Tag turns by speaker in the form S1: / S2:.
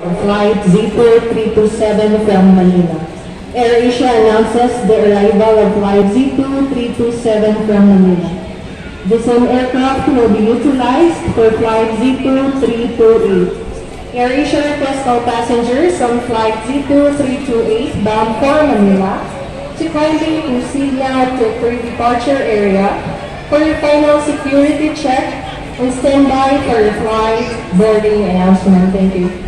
S1: Flight Z2327 from Manila. AirAsia announces the arrival of Flight Z2327 from Manila. The same aircraft will be utilized for Flight Z2328. AirAsia requests all passengers on Flight Z2328 bound for Manila to kindly proceed now to pre-departure area for your final security check and stand by for your flight boarding announcement. Thank you.